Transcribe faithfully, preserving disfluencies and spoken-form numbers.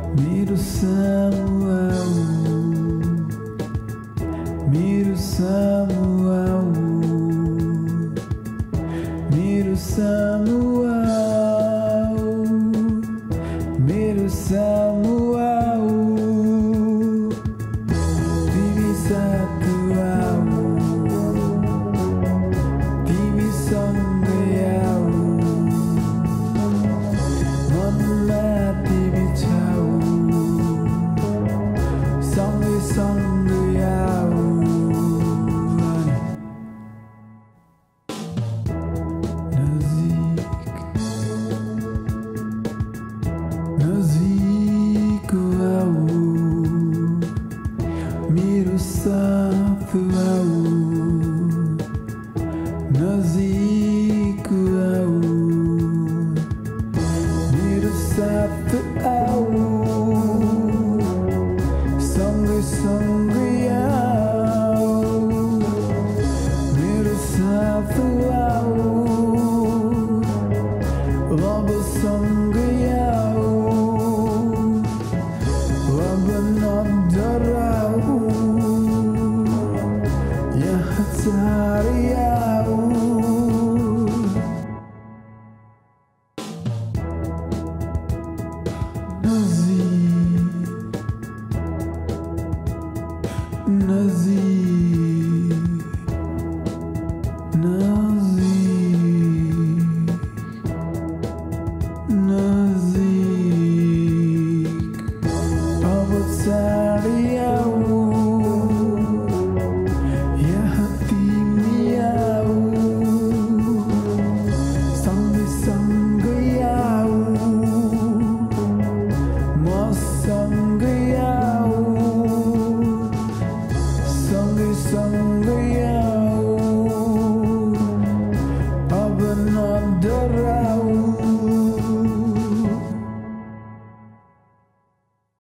मेरो सामु आऊ, मेरो सामु आऊ, मेरो सामु आऊ, मेरो सामु आऊ, तिमी साथ आऊ, तिमी सँगै आऊ, मनमा तिमी छाऊ, सँगै सँगै आऊ। नजिक आऊ, मेरो साथ आऊ, नजिक आऊ, मेरो साथ आऊ, सँगै सँगै आऊ, मेरो साथ आऊ, अब सँगै आऊ, अब नडराऊ, यहाँ चाँडै आऊ। नजिक